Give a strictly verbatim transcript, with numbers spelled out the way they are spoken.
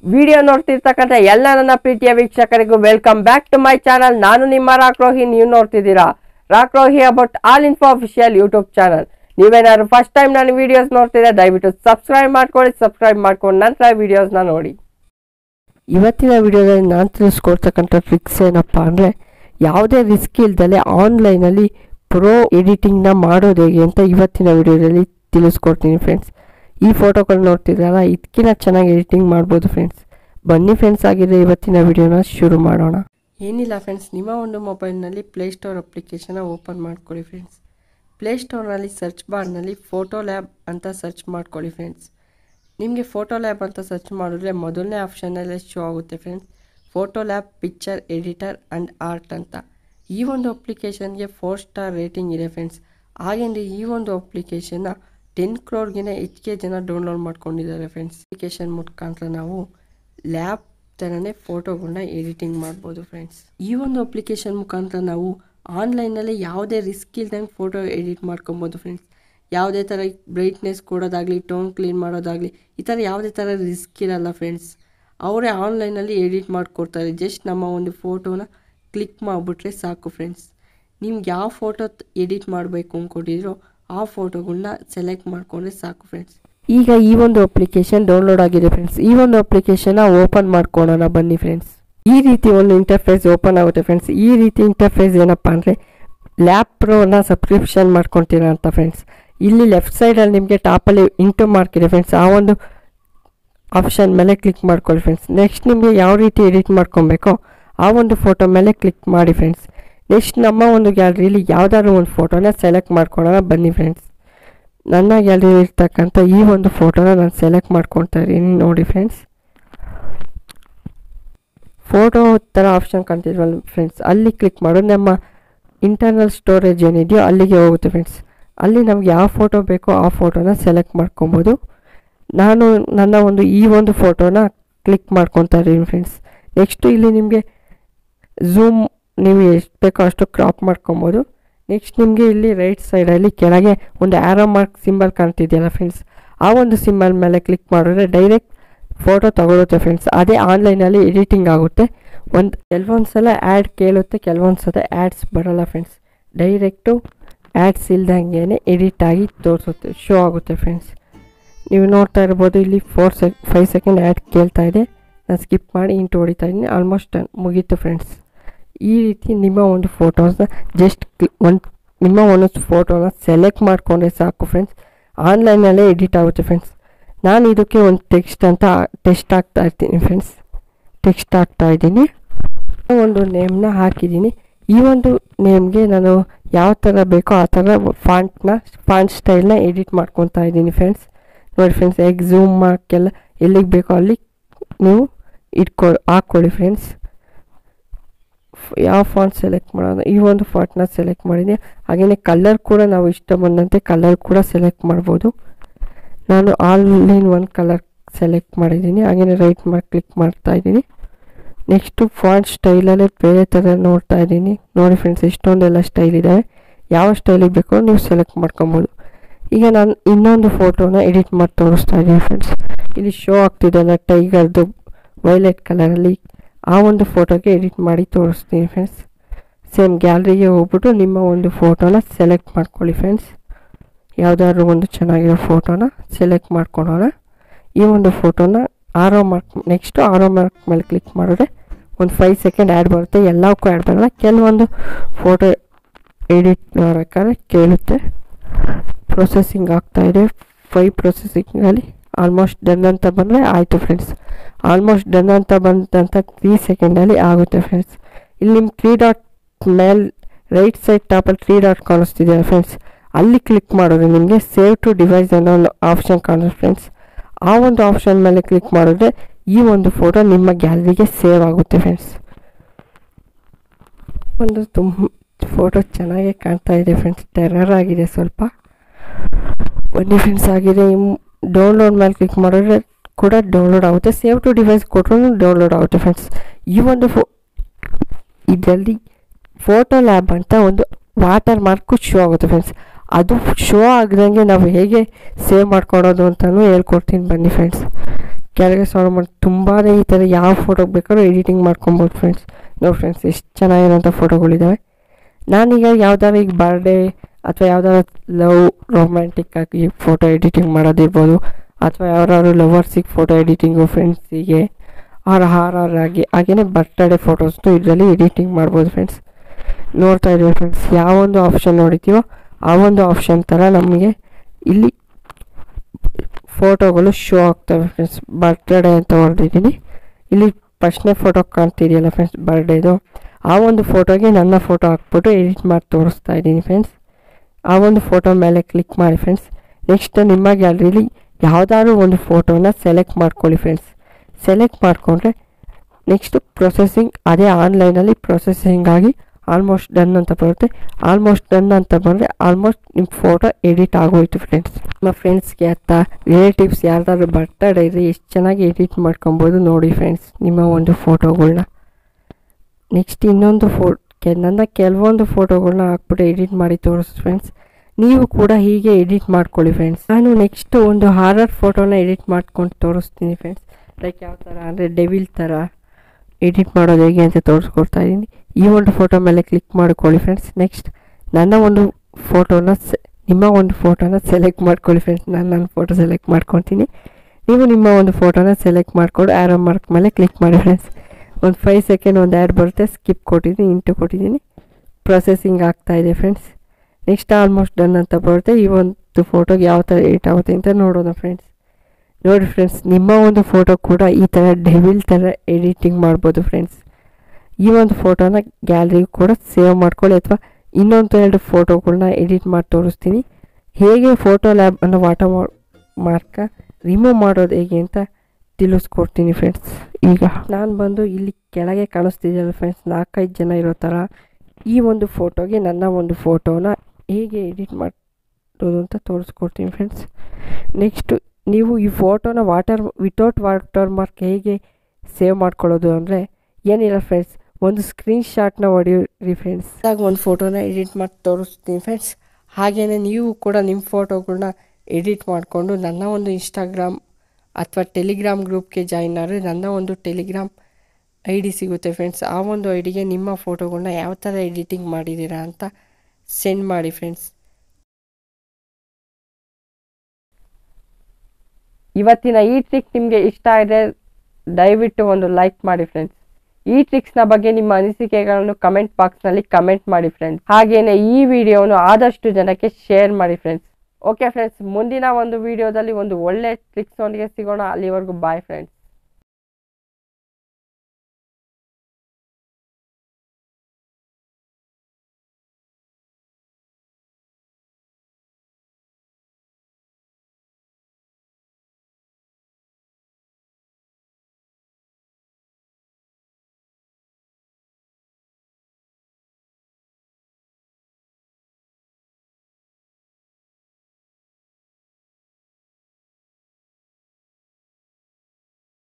Video ನೋಡ್ತಿರ್ತಕ್ಕಂಥ ಎಲ್ಲ ನನ್ನ ಪ್ರೀತಿಯ ವೀಕ್ಷಕರಿಗೂ welcome back to my channel. ನಾನು ನಿಮ್ಮ ರಾಕ್ರೋಹಿ, ನೀವು ನೋಡ್ತಿದ್ದೀರಾ Rockrohi about all info official YouTube channel. ನೀವೇನಾದ್ರು ಫಸ್ಟ್ ಟೈಮ್ ನಾನು ವಿಡಿಯೋಸ್ ನೋಡ್ತಿದ್ರೆ ದಯವಿಟ್ಟು ಸಬ್ಸ್ಕ್ರೈಬ್ ಮಾಡ್ಕೊಳ್ಳಿ. ಸಬ್ಸ್ಕ್ರೈಬ್ ಮಾಡ್ಕೊಂಡು ನಂತರ ವಿಡಿಯೋಸ್ನ ನೋಡಿ. ಇವತ್ತಿನ ವಿಡಿಯೋದಲ್ಲಿ ನಾನು ತಿಳಿಸ್ಕೊಡ್ತಕ್ಕಂಥ ಟ್ರಿಕ್ಸ್ ಏನಪ್ಪ ಅಂದರೆ, ಯಾವುದೇ ರಿಸ್ಕ್ ಇಲ್ದಲೆ ಆನ್ಲೈನಲ್ಲಿ ಪ್ರೋ ಎಡಿಟಿಂಗ್ನ ಮಾಡೋದು ಹೇಗೆ ಅಂತ ಇವತ್ತಿನ ವಿಡಿಯೋದಲ್ಲಿ ತಿಳಿಸ್ಕೊಡ್ತೀನಿ ಫ್ರೆಂಡ್ಸ್. ಈ ಫೋಟೋಗಳು ನೋಡ್ತಿದ್ರಲ್ಲ, ಇದಕ್ಕಿಂತ ಚೆನ್ನಾಗಿ ಎಡಿಟಿಂಗ್ ಮಾಡ್ಬೋದು ಫ್ರೆಂಡ್ಸ್. ಬನ್ನಿ ಫ್ರೆಂಡ್ಸ್, ಆಗಿದ್ರೆ ಇವತ್ತಿನ ವಿಡಿಯೋನ ಶುರು ಮಾಡೋಣ. ಏನಿಲ್ಲ ಫ್ರೆಂಡ್ಸ್, ನಿಮ್ಮ ಒಂದು ಮೊಬೈಲ್ನಲ್ಲಿ ಪ್ಲೇಸ್ಟೋರ್ ಅಪ್ಲಿಕೇಶನ್ನ ಓಪನ್ ಮಾಡ್ಕೊಳ್ಳಿ ಫ್ರೆಂಡ್ಸ್. ಪ್ಲೇಸ್ಟೋರ್ನಲ್ಲಿ ಸರ್ಚ್ ಬಾರ್ನಲ್ಲಿ ಫೋಟೋ ಲ್ಯಾಬ್ ಅಂತ ಸರ್ಚ್ ಮಾಡ್ಕೊಳ್ಳಿ ಫ್ರೆಂಡ್ಸ್. ನಿಮಗೆ ಫೋಟೋ ಲ್ಯಾಬ್ ಅಂತ ಸರ್ಚ್ ಮಾಡಿದ್ರೆ ಮೊದಲನೇ ಆಪ್ಷನ್ನಲ್ಲೇ ಶೋ ಆಗುತ್ತೆ friends, photo lab picture editor and art ಅಂತ. ಈ ಒಂದು ಅಪ್ಲಿಕೇಶನ್ಗೆ ಫೋರ್ ಸ್ಟಾರ್ ರೇಟಿಂಗ್ ಇದೆ ಫ್ರೆಂಡ್ಸ್. ಹಾಗೆಂದರೆ ಈ ಒಂದು ಅಪ್ಲಿಕೇಶನ್ನ ಟೆನ್ ಕ್ರೋರ್ಗಿನ ಹೆಚ್ಚಿಗೆ ಜನ ಡೌನ್ಲೋಡ್ ಮಾಡ್ಕೊಂಡಿದ್ದಾರೆ ಫ್ರೆಂಡ್ಸ್. ಅಪ್ಲಿಕೇಶನ್ ಮುಖಾಂತರ ನಾವು ಲ್ಯಾಬ್ ಥರನೇ ಫೋಟೋಗಳನ್ನ ಎಡಿಟಿಂಗ್ ಮಾಡ್ಬೋದು ಫ್ರೆಂಡ್ಸ್. ಈ ಒಂದು ಅಪ್ಲಿಕೇಶನ್ ಮುಖಾಂತರ ನಾವು ಆನ್ಲೈನಲ್ಲಿ ಯಾವುದೇ ರಿಸ್ಕ್ ಇಲ್ದಂಗೆ ಫೋಟೋ ಎಡಿಟ್ ಮಾಡ್ಕೊಬೋದು ಫ್ರೆಂಡ್ಸ್. ಯಾವುದೇ ಥರ ಬ್ರೈಟ್ನೆಸ್ ಕೊಡೋದಾಗಲಿ, ಟೋನ್ ಕ್ಲೀನ್ ಮಾಡೋದಾಗಲಿ, ಈ ಥರ ಯಾವುದೇ ಥರ ರಿಸ್ಕ್ ಇರಲ್ಲ ಫ್ರೆಂಡ್ಸ್. ಅವರೇ ಆನ್ಲೈನಲ್ಲಿ ಎಡಿಟ್ ಮಾಡಿಕೊಡ್ತಾರೆ. ಜಸ್ಟ್ ನಮ್ಮ ಒಂದು ಫೋಟೋನ ಕ್ಲಿಕ್ ಮಾಡಿಬಿಟ್ರೆ ಸಾಕು ಫ್ರೆಂಡ್ಸ್. ನಿಮ್ಗೆ ಯಾವ ಫೋಟೋ ಎಡಿಟ್ ಮಾಡಬೇಕು ಅಂದ್ಕೊಂಡಿದ್ರೋ ಆ ಫೋಟೋಗಳನ್ನ ಸೆಲೆಕ್ಟ್ ಮಾಡಿಕೊಂಡ್ರೆ ಸಾಕು ಫ್ರೆಂಡ್ಸ್. ಈಗ ಈ ಒಂದು ಅಪ್ಲಿಕೇಶನ್ ಡೌನ್ಲೋಡ್ ಆಗಿದೆ ಫ್ರೆಂಡ್ಸ್. ಈ ಒಂದು ಅಪ್ಲಿಕೇಶನ್ನ ಓಪನ್ ಮಾಡ್ಕೊಳ್ಳೋಣ ಬನ್ನಿ ಫ್ರೆಂಡ್ಸ್. ಈ ರೀತಿ ಒಂದು ಇಂಟರ್ಫೇಸ್ ಓಪನ್ ಆಗುತ್ತೆ ಫ್ರೆಂಡ್ಸ್. ಈ ರೀತಿ ಇಂಟರ್ಫೇಸ್ ಏನಪ್ಪ ಅಂದರೆ, ಲ್ಯಾಬ್ ಪ್ರೋನ ಸಬ್ಸ್ಕ್ರಿಪ್ಷನ್ ಮಾಡ್ಕೊತೀರ ಅಂತ ಫ್ರೆಂಡ್ಸ್. ಇಲ್ಲಿ ಲೆಫ್ಟ್ ಸೈಡಲ್ಲಿ ನಿಮಗೆ ಟಾಪಲ್ಲಿ ಇಂಟು ಮಾರ್ಕ್ ಇದೆ ಫ್ರೆಂಡ್ಸ್. ಆ ಒಂದು ಆಪ್ಷನ್ ಮೇಲೆ ಕ್ಲಿಕ್ ಮಾಡ್ಕೊಳ್ಳಿ ಫ್ರೆಂಡ್ಸ್. ನೆಕ್ಸ್ಟ್ ನಿಮಗೆ ಯಾವ ರೀತಿ ಎಡಿಟ್ ಮಾಡ್ಕೊಬೇಕೋ ಆ ಒಂದು ಫೋಟೋ ಮೇಲೆ ಕ್ಲಿಕ್ ಮಾಡಿ ಫ್ರೆಂಡ್ಸ್. ನೆಕ್ಸ್ಟ್ ನಮ್ಮ ಒಂದು ಗ್ಯಾಲರಿಯಲ್ಲಿ ಯಾವುದಾದ್ರು ಒಂದು ಫೋಟೋನ ಸೆಲೆಕ್ಟ್ ಮಾಡ್ಕೊಳ್ಳೋಣ ಬನ್ನಿ ಫ್ರೆಂಡ್ಸ್. ನನ್ನ ಗ್ಯಾಲರಿ ಇರ್ತಕ್ಕಂಥ ಈ ಒಂದು ಫೋಟೋನ ನಾನು ಸೆಲೆಕ್ಟ್ ಮಾಡ್ಕೊತಾ ಇದ್ದೀನಿ ನೋಡಿ ಫ್ರೆಂಡ್ಸ್. ಫೋಟೋ ಥರ ಆಪ್ಷನ್ ಕಾಣ್ತಿದ್ವಲ್ಲ ಫ್ರೆಂಡ್ಸ್, ಅಲ್ಲಿ ಕ್ಲಿಕ್ ಮಾಡೋದು ನಮ್ಮ ಇಂಟರ್ನಲ್ ಸ್ಟೋರೇಜ್ ಏನಿದೆಯೋ ಅಲ್ಲಿಗೆ ಹೋಗುತ್ತೆ ಫ್ರೆಂಡ್ಸ್. ಅಲ್ಲಿ ನಮ್ಗೆ ಯಾವ ಫೋಟೋ ಬೇಕೋ ಆ ಫೋಟೋನ ಸೆಲೆಕ್ಟ್ ಮಾಡ್ಕೊಬೋದು. ನಾನು ನನ್ನ ಒಂದು ಈ ಒಂದು ಫೋಟೋನ ಕ್ಲಿಕ್ ಮಾಡ್ಕೊತಾ ಇದ್ದೀನಿ ಫ್ರೆಂಡ್ಸ್. ನೆಕ್ಸ್ಟು ಇಲ್ಲಿ ನಿಮಗೆ ಝೂಮ್ ನೀವು ಎಷ್ಟು ಬೇಕೋ ಅಷ್ಟು ಕ್ರಾಪ್ ಮಾಡ್ಕೊಬೋದು. ನೆಕ್ಸ್ಟ್ ನಿಮಗೆ ಇಲ್ಲಿ ರೈಟ್ ಸೈಡಲ್ಲಿ ಕೆಳಗೆ ಒಂದು ಆ್ಯರೋ ಮಾರ್ಕ್ ಸಿಂಬಲ್ ಕಾಣ್ತಿದೆಯಲ್ಲ ಫ್ರೆಂಡ್ಸ್, ಆ ಒಂದು ಸಿಂಬಲ್ ಮೇಲೆ ಕ್ಲಿಕ್ ಮಾಡಿದ್ರೆ ಡೈರೆಕ್ಟ್ ಫೋಟೋ ತಗೊಳುತ್ತೆ ಫ್ರೆಂಡ್ಸ್. ಅದೇ ಆನ್ಲೈನಲ್ಲಿ ಎಡಿಟಿಂಗ್ ಆಗುತ್ತೆ. ಒಂದು ಕೆಲವೊಂದು ಸಲ ಆ್ಯಡ್ ಕೇಳುತ್ತೆ, ಕೆಲವೊಂದು ಸಲ ಆ್ಯಡ್ಸ್ ಬರೋಲ್ಲ ಫ್ರೆಂಡ್ಸ್. ಡೈರೆಕ್ಟು ಆ್ಯಡ್ಸ್ ಇಲ್ದಂಗೆ ಎಡಿಟ್ ಆಗಿ ತೋರಿಸುತ್ತೆ, ಶೋ ಆಗುತ್ತೆ ಫ್ರೆಂಡ್ಸ್. ನೀವು ನೋಡ್ತಾ ಇರ್ಬೋದು, ಇಲ್ಲಿ four sec five second ad ಕೇಳ್ತಾ ಇದೆ. ನಾನು ಸ್ಕಿಪ್ ಮಾಡಿ ಇಂಟು ಹೊಡಿತಾ ಇದ್ದೀನಿ. ಆಲ್ಮೋಸ್ಟ್ ಮುಗೀತು ಫ್ರೆಂಡ್ಸ್. ಈ ರೀತಿ ನಿಮ್ಮ ಒಂದು ಫೋಟೋಸ್ನ ಜಸ್ಟ್ ಒಂದು ನಿಮ್ಮ ಒಂದು ಫೋಟೋನ ಸೆಲೆಕ್ಟ್ ಮಾಡಿಕೊಂಡ್ರೆ ಸಾಕು ಫ್ರೆಂಡ್ಸ್. ಆನ್ಲೈನಲ್ಲೇ ಎಡಿಟ್ ಆಗುತ್ತೆ ಫ್ರೆಂಡ್ಸ್. ನಾನು ಇದಕ್ಕೆ ಒಂದು ಟೆಕ್ಸ್ಟ್ ಅಂತ ಟೆಸ್ಟ್ ಆಗ್ತಾ ಇರ್ತೀನಿ ಫ್ರೆಂಡ್ಸ್. ಟೆಕ್ಸ್ಟ್ ಆಗ್ತಾ ಇದ್ದೀನಿ, ಒಂದು ನೇಮ್ನ ಹಾಕಿದ್ದೀನಿ. ಈ ಒಂದು ನೇಮ್ಗೆ ನಾನು ಯಾವ ಥರ ಬೇಕೋ ಆ ಥರ ಫಾಂಟ್ನ ಫಾಂಟ್ ಸ್ಟೈಲ್ನ ಎಡಿಟ್ ಮಾಡ್ಕೊತಾ ಇದ್ದೀನಿ ಫ್ರೆಂಡ್ಸ್. ನೋಡಿ ಫ್ರೆಂಡ್ಸ್, ಹೇಗೆ ಝೂಮ್ ಮಾಡೋಕ್ಕೆಲ್ಲ ಎಲ್ಲಿಗೆ ಬೇಕೋ ಅಲ್ಲಿ ನೀವು ಇಟ್ಕೊ ಹಾಕ್ಕೊಳ್ಳಿ ಫ್ರೆಂಡ್ಸ್. ಯಾವ ಫಾಂಟ್ ಸೆಲೆಕ್ಟ್ ಮಾಡೋದು, ಈ ಒಂದು ಫಾಂಟ್ನ ಸೆಲೆಕ್ಟ್ ಮಾಡಿದ್ದೀನಿ. ಹಾಗೆಯೇ ಕಲರ್ ಕೂಡ ನಾವು ಇಷ್ಟ ಬಂದಂತೆ ಕಲರ್ ಕೂಡ ಸೆಲೆಕ್ಟ್ ಮಾಡ್ಬೋದು. ನಾನು all in one colour select ಮಾಡಿದ್ದೀನಿ. ಹಾಗೆಯೇ ರೈಟ್ ಮಾಡಿ ಕ್ಲಿಕ್ ಮಾಡ್ತಾ ಇದ್ದೀನಿ. ನೆಕ್ಸ್ಟು ಫಾಂಟ್ ಸ್ಟೈಲಲ್ಲೇ ಬೇರೆ ಥರ ನೋಡ್ತಾ ಇದ್ದೀನಿ. ನೋಡಿ ಫ್ರೆಂಡ್ಸ್, ಎಷ್ಟೊಂದೆಲ್ಲ ಸ್ಟೈಲ್ ಇದ್ದಾವೆ. ಯಾವ ಸ್ಟೈಲಿಗೆ ಬೇಕೋ ನೀವು ಸೆಲೆಕ್ಟ್ ಮಾಡ್ಕೊಬೋದು. ಈಗ ನಾನು ಇನ್ನೊಂದು ಫೋಟೋನ ಎಡಿಟ್ ಮಾಡಿ ತೋರಿಸ್ತಾ ಇದ್ದೀನಿ ಫ್ರೆಂಡ್ಸ್. ಇಲ್ಲಿ ಶೋ ಆಗ್ತಿದ್ದಲ್ಲ ಟೈಗರ್ದು ವೈಲೆಟ್ ಕಲರಲ್ಲಿ, ಆ ಒಂದು ಫೋಟೋಗೆ ಎಡಿಟ್ ಮಾಡಿ ತೋರಿಸ್ತೀನಿ ಫ್ರೆಂಡ್ಸ್. ಸೇಮ್ ಗ್ಯಾಲರಿಗೆ ಹೋಗ್ಬಿಟ್ಟು ನಿಮ್ಮ ಒಂದು ಫೋಟೋನ ಸೆಲೆಕ್ಟ್ ಮಾಡ್ಕೊಳ್ಳಿ ಫ್ರೆಂಡ್ಸ್. ಯಾವುದಾದ್ರೂ ಒಂದು ಚೆನ್ನಾಗಿರೋ ಫೋಟೋನ ಸೆಲೆಕ್ಟ್ ಮಾಡ್ಕೊಳ್ಳೋಣ. ಈ ಒಂದು ಫೋಟೋನ arrow mark next arrow mark ಮೇಲೆ ಕ್ಲಿಕ್ ಮಾಡಿದ್ರೆ ಒಂದು ಫೈವ್ ಸೆಕೆಂಡ್ ಆ್ಯಡ್ ಬರುತ್ತೆ. ಎಲ್ಲವಕ್ಕೂ ಆ್ಯಡ್ ಬರೋಲ್ಲ, ಕೆಲವೊಂದು ಫೋಟೋ ಎಡಿಟ್ ಮಾಡಬೇಕಾದ್ರೆ ಕೇಳುತ್ತೆ. ಪ್ರೊಸೆಸಿಂಗ್ ಆಗ್ತಾಯಿದೆ. ಫೈವ್ ಪ್ರೊಸೆಸಿಂಗಲ್ಲಿ ಆಲ್ಮೋಸ್ಟ್ ಡನ್ ಅಂತ ಬಂದರೆ ಆಯಿತು ಫ್ರೆಂಡ್ಸ್. ಆಲ್ಮೋಸ್ಟ್ ಡನ್ ಅಂತ ಬಂದಂಥ ತ್ರೀ ಸೆಕೆಂಡಲ್ಲಿ ಆಗುತ್ತೆ ಫ್ರೆಂಡ್ಸ್. ಇಲ್ಲಿ ನಿಮ್ಮ ತ್ರೀ ಡಾಟ್ ಮೇಲೆ ರೈಟ್ ಸೈಡ್ ಟಾಪಲ್ಲಿ ತ್ರೀ ಡಾಟ್ ಕಾಣಿಸ್ತಿದೆ ಫ್ರೆಂಡ್ಸ್, ಅಲ್ಲಿ ಕ್ಲಿಕ್ ಮಾಡಿದ್ರೆ ನಿಮಗೆ ಸೇವ್ ಟು ಡಿವೈಸ್ ಅನ್ನೋ ಒಂದು ಆಪ್ಷನ್ ಕಾಣುತ್ತೆ ಫ್ರೆಂಡ್ಸ್. ಆ ಒಂದು ಆಪ್ಷನ್ ಮೇಲೆ ಕ್ಲಿಕ್ ಮಾಡಿದ್ರೆ ಈ ಒಂದು ಫೋಟೋ ನಿಮ್ಮ ಗ್ಯಾಲರಿಗೆ ಸೇವ್ ಆಗುತ್ತೆ ಫ್ರೆಂಡ್ಸ್. ಒಂದು ತುಂಬ ಫೋಟೋ ಚೆನ್ನಾಗೇ ಕಾಣ್ತಾ ಇದೆ ಫ್ರೆಂಡ್ಸ್. ಟೆರರ್ ಆಗಿದೆ ಸ್ವಲ್ಪ. ಬನ್ನಿ ಫ್ರೆಂಡ್ಸ್, ಆಗಿದೆ ಡೌನ್ಲೋಡ್ ಮೇಲೆ ಕ್ಲಿಕ್ ಮಾಡಿದ್ರೆ ಕೂಡ ಡೌನ್ಲೋಡ್ ಆಗುತ್ತೆ. ಸೇವ್ ಟು ಡಿವೈಸ್ ಕೊಟ್ಟರು ಡೌನ್ಲೋಡ್ ಆಗುತ್ತೆ ಫ್ರೆಂಡ್ಸ್. ಈ ಒಂದು ಫೋ ಇದರಲ್ಲಿ ಫೋಟೋ ಲ್ಯಾಬ್ ಅಂತ ಒಂದು ವಾಟರ್ ಮಾರ್ಕು ಶೋ ಆಗುತ್ತೆ ಫ್ರೆಂಡ್ಸ್. ಅದು ಶೋ ಆಗದಂಗೆ ನಾವು ಹೇಗೆ ಸೇವ್ ಮಾಡ್ಕೊಳ್ಳೋದು ಅಂತಲೂ ಹೇಳ್ಕೊಡ್ತೀನಿ ಬನ್ನಿ ಫ್ರೆಂಡ್ಸ್. ಕೆಳಗೆ ಸಾಲ್ವ್ ಮಾಡಿ ತುಂಬಾ ಈ ಥರ ಯಾವ ಫೋಟೋಗೆ ಬೇಕಾದ್ರೂ ಎಡಿಟಿಂಗ್ ಮಾಡ್ಕೊಬೋದು ಫ್ರೆಂಡ್ಸ್. ನೋಡಿ ಫ್ರೆಂಡ್ಸ್ ಎಷ್ಟು ಚೆನ್ನಾಗಿರೋಂಥ ಫೋಟೋಗಳಿದ್ದಾವೆ. ನಾನೀಗ ಯಾವ್ದಾದ್ರು ಈಗ ಬರ್ಡೇ ಅಥವಾ ಯಾವ್ದಾದ್ರು ಲವ್ ರೊಮ್ಯಾಂಟಿಕ್ ಆಗಿ ಫೋಟೋ ಎಡಿಟಿಂಗ್ ಮಾಡೋದಿರ್ಬೋದು, ಅಥವಾ ಯಾವ್ದಾದ್ರು ಲವರ್ಸಿಗೆ ಫೋಟೋ ಎಡಿಟಿಂಗು, ಫ್ರೆಂಡ್ಸಿಗೆ ಅವ್ರ ಹಾರಾರ್ ಆಗಿ ಹಾಗೆಯೇ ಬರ್ತ್ಡೇ ಫೋಟೋಸ್ನು ಇದರಲ್ಲಿ ಎಡಿಟಿಂಗ್ ಮಾಡ್ಬೋದು ಫ್ರೆಂಡ್ಸ್. ನೋಡ್ತಾ ಇದ್ದೀವಿ ಫ್ರೆಂಡ್ಸ್, ಯಾವೊಂದು ಆಪ್ಷನ್ ನೋಡಿತೀವೋ ಆ ಒಂದು ಆಪ್ಷನ್ ಥರ ನಮಗೆ ಇಲ್ಲಿ ಫೋಟೋಗಳು ಶೋ ಆಗ್ತವೆ ಫ್ರೆಂಡ್ಸ್. ಬರ್ತ್ಡೇ ಅಂತ ಹೊಡೆದಿದ್ದೀನಿ, ಇಲ್ಲಿ ಫಸ್ಟ್ನೇ ಫೋಟೋ ಕಾಣ್ತಿದೆಯಲ್ಲ ಫ್ರೆಂಡ್ಸ್ ಬರ್ಡೇದು, ಆ ಒಂದು ಫೋಟೋಗೆ ನನ್ನ ಫೋಟೋ ಹಾಕ್ಬಿಟ್ಟು ಎಡಿಟ್ ಮಾಡಿ ತೋರಿಸ್ತಾ ಇದ್ದೀನಿ ಫ್ರೆಂಡ್ಸ್. ಆ ಒಂದು ಫೋಟೋ ಮೇಲೆ ಕ್ಲಿಕ್ ಮಾಡಿ ಫ್ರೆಂಡ್ಸ್. ನೆಕ್ಸ್ಟ್ ನಿಮ್ಮ ಗ್ಯಾಲರಿಲಿ ಯಾವುದಾದ್ರೂ ಒಂದು ಫೋಟೋನ ಸೆಲೆಕ್ಟ್ ಮಾಡ್ಕೊಳ್ಳಿ ಫ್ರೆಂಡ್ಸ್. ಸೆಲೆಕ್ಟ್ ಮಾಡಿಕೊಂಡ್ರೆ ನೆಕ್ಸ್ಟು ಪ್ರೊಸೆಸಿಂಗ್, ಅದೇ ಆನ್ಲೈನಲ್ಲಿ ಪ್ರೊಸೆಸಿಂಗ್ ಆಗಿ ಆಲ್ಮೋಸ್ಟ್ ಡನ್ ಅಂತ ಬರುತ್ತೆ. ಆಲ್ಮೋಸ್ಟ್ ಡನ್ ಅಂತ ಬಂದರೆ ಆಲ್ಮೋಸ್ಟ್ ನಿಮ್ಮ ಫೋಟೋ ಎಡಿಟ್ ಆಗೋಯ್ತು ಫ್ರೆಂಡ್ಸ್. ನಿಮ್ಮ ಫ್ರೆಂಡ್ಸ್ಗೆ ಅಥವಾ ರಿಲೇಟಿವ್ಸ್ ಯಾರ್ದಾದ್ರು ಬರ್ತ್ಡೇ ಇದ್ರೆ ಎಷ್ಟು ಚೆನ್ನಾಗಿ ಎಡಿಟ್ ಮಾಡ್ಕೊಬೋದು ನೋಡಿ ಫ್ರೆಂಡ್ಸ್ ನಿಮ್ಮ ಒಂದು ಫೋಟೋಗಳ್ನ. ನೆಕ್ಸ್ಟ್ ಇನ್ನೊಂದು ಫೋ ಕೆ ನನ್ನ ಕೆಲವೊಂದು ಫೋಟೋಗಳ್ನ ಹಾಕ್ಬಿಟ್ಟು ಎಡಿಟ್ ಮಾಡಿ ತೋರಿಸಿ ಫ್ರೆಂಡ್ಸ್. ನೀವು ಕೂಡ ಹೀಗೆ ಎಡಿಟ್ ಮಾಡ್ಕೊಳ್ಳಿ ಫ್ರೆಂಡ್ಸ್. ನಾನು ನೆಕ್ಸ್ಟ್ ಒಂದು ಹಾರರ್ ಫೋಟೋನ ಎಡಿಟ್ ಮಾಡ್ಕೊಂಡು ತೋರಿಸ್ತೀನಿ ಫ್ರೆಂಡ್ಸ್. ಲೈಕ್ ಯಾವ ಥರ ಅಂದರೆ ಡೆವಿಲ್ ಥರ ಎಡಿಟ್ ಮಾಡೋದು ಹೇಗೆ ಅಂತ ತೋರಿಸ್ಕೊಡ್ತಾ ಇದ್ದೀನಿ. ಈ ಒಂದು ಫೋಟೋ ಮೇಲೆ ಕ್ಲಿಕ್ ಮಾಡ್ಕೊಳ್ಳಿ ಫ್ರೆಂಡ್ಸ್. ನೆಕ್ಸ್ಟ್ ನನ್ನ ಒಂದು ಫೋಟೋನ ಸೆ ನಿಮ್ಮ ಒಂದು ಫೋಟೋನ ಸೆಲೆಕ್ಟ್ ಮಾಡ್ಕೊಳ್ಳಿ ಫ್ರೆಂಡ್ಸ್. ನಾನು ನನ್ನ ಫೋಟೋ ಸೆಲೆಕ್ಟ್ ಮಾಡ್ಕೊತೀನಿ, ನೀವು ನಿಮ್ಮ ಒಂದು ಫೋಟೋನ ಸೆಲೆಕ್ಟ್ ಮಾಡಿಕೊಂಡು ಆ್ಯರೋ ಮಾರ್ಕ್ ಮೇಲೆ ಕ್ಲಿಕ್ ಮಾಡಿ ಫ್ರೆಂಡ್ಸ್. ಒಂದು ಫೈವ್ ಸೆಕೆಂಡ್ ಒಂದು ಆ್ಯಡ್ ಬರುತ್ತೆ, ಸ್ಕಿಪ್ ಕೊಟ್ಟಿದ್ದೀನಿ, ಇಂಟು ಕೊಟ್ಟಿದ್ದೀನಿ, ಪ್ರೊಸೆಸಿಂಗ್ ಆಗ್ತಾಯಿದೆ ಫ್ರೆಂಡ್ಸ್. ನೆಕ್ಸ್ಟ್ ಆಲ್ಮೋಸ್ಟ್ ಡನ್ ಅಂತ ಬರುತ್ತೆ. ಈ ಒಂದು ಫೋಟೋಗೆ ಯಾವ ಥರ ಎಡಿಟ್ ಆಗುತ್ತೆ ಅಂತ ನೋಡೋಣ ಫ್ರೆಂಡ್ಸ್. ನೋಡಿ ಫ್ರೆಂಡ್ಸ್, ನಿಮ್ಮ ಒಂದು ಫೋಟೋ ಕೂಡ ಈ ಥರ ಡೆವಿಲ್ ಥರ ಎಡಿಟಿಂಗ್ ಮಾಡ್ಬೋದು ಫ್ರೆಂಡ್ಸ್. ಈ ಒಂದು ಫೋಟೋನ ಗ್ಯಾಲರಿಗೂ ಕೂಡ ಸೇವ್ ಮಾಡ್ಕೊಳ್ಳಿ, ಅಥವಾ ಇನ್ನೊಂದು ಎರಡು ಫೋಟೋಗಳನ್ನ ಎಡಿಟ್ ಮಾಡಿ ತೋರಿಸ್ತೀನಿ. ಹೇಗೆ ಫೋಟೋ ಲ್ಯಾಬ್ ಅನ್ನೋ ವಾಟರ್ ಮಾರ್ಕ ರಿಮೂವ್ ಮಾಡೋದು ಹೇಗೆ ಅಂತ ತಿಳಿಸ್ಕೊಡ್ತೀನಿ ಫ್ರೆಂಡ್ಸ್. ಈಗ ನಾನು ಬಂದು ಇಲ್ಲಿ ಕೆಳಗೆ ಕಾಣಿಸ್ತಿದ್ದೆಯಲ್ಲ ಫ್ರೆಂಡ್ಸ್, ನಾಲ್ಕೈದು ಜನ ಇರೋ ಥರ ಈ ಒಂದು ಫೋಟೋಗೆ ನನ್ನ ಒಂದು ಫೋಟೋನ ಹೇಗೆ ಎಡಿಟ್ ಮಾಡೋದು ಅಂತ ತೋರಿಸ್ಕೊಡ್ತೀನಿ ಫ್ರೆಂಡ್ಸ್. ನೆಕ್ಸ್ಟು ನೀವು ಈ ಫೋಟೋನ ವಾಟರ್ ವಿತೌಟ್ ವಾಟರ್ ಮಾರ್ಕ್ ಹೇಗೆ ಸೇವ್ ಮಾಡ್ಕೊಳ್ಳೋದು ಅಂದರೆ ಏನಿಲ್ಲ ಫ್ರೆಂಡ್ಸ್, ಒಂದು ಸ್ಕ್ರೀನ್ ಶಾಟ್ನ ಹೊಡೆಯಿರಿ ಫ್ರೆಂಡ್ಸ್. ಆಗ ಒಂದು ಫೋಟೋನ ಎಡಿಟ್ ಮಾಡಿ ತೋರಿಸ್ತೀನಿ ಫ್ರೆಂಡ್ಸ್. ಹಾಗೆಯೇ ನೀವು ಕೂಡ ನಿಮ್ಮ ಫೋಟೋಗಳನ್ನ ಎಡಿಟ್ ಮಾಡಿಕೊಂಡು ನನ್ನ ಒಂದು ಇನ್ಸ್ಟಾಗ್ರಾಮ್ ಅಥವಾ ಟೆಲಿಗ್ರಾಮ್ ಗ್ರೂಪ್ಗೆ ಜಾಯಿನ್ ಆದರೆ ನನ್ನ ಒಂದು ಟೆಲಿಗ್ರಾಮ್ ಐ ಡಿ ಸಿಗುತ್ತೆ ಫ್ರೆಂಡ್ಸ್. ಆ ಒಂದು ಐ ಡಿಗೆ ನಿಮ್ಮ ಫೋಟೋಗಳನ್ನ ಯಾವ ಥರ ಎಡಿಟಿಂಗ್ ಮಾಡಿದ್ದೀರಾ ಅಂತ ಸೆಂಡ್ ಮಾಡಿ ಫ್ರೆಂಡ್ಸ್. ಇವತ್ತಿನ ಈ ಟ್ರಿಕ್ ನಿಮಗೆ ಇಷ್ಟ ಆದರೆ ದಯವಿಟ್ಟು ಒಂದು ಲೈಕ್ ಮಾಡಿ ಫ್ರೆಂಡ್ಸ್. ಈ ಟ್ರಿಕ್ಸ್ನ ಬಗ್ಗೆ ನಿಮ್ಮ ಅನಿಸಿಕೆಗಳನ್ನು ಕಮೆಂಟ್ ಬಾಕ್ಸ್ನಲ್ಲಿ ಕಮೆಂಟ್ ಮಾಡಿ ಫ್ರೆಂಡ್ಸ್. ಹಾಗೆಯೇ ಈ ವಿಡಿಯೋವನ್ನು ಆದಷ್ಟು ಜನಕ್ಕೆ ಶೇರ್ ಮಾಡಿ ಫ್ರೆಂಡ್ಸ್. ಓಕೆ ಫ್ರೆಂಡ್ಸ್, ಮುಂದಿನ ಒಂದು ವಿಡಿಯೋದಲ್ಲಿ ಒಂದು ಒಳ್ಳೆ ಟ್ರಿಕ್ಸ್ ಒಂದಿಗೆ ಸಿಗೋಣ. ಅಲ್ಲಿವರೆಗೂ ಬಾಯ್ ಫ್ರೆಂಡ್ಸ್.